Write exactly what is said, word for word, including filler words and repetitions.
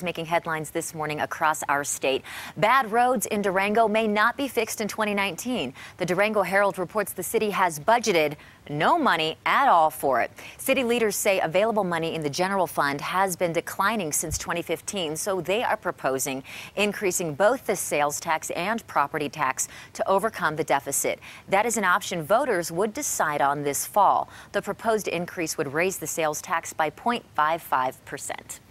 Making headlines this morning across our state. Bad roads in Durango may not be fixed in twenty nineteen. The Durango Herald reports the city has budgeted no money at all for it. City leaders say available money in the general fund has been declining since twenty fifteen, so they are proposing increasing both the sales tax and property tax to overcome the deficit. That is an option voters would decide on this fall. The proposed increase would raise the sales tax by zero point five five percent.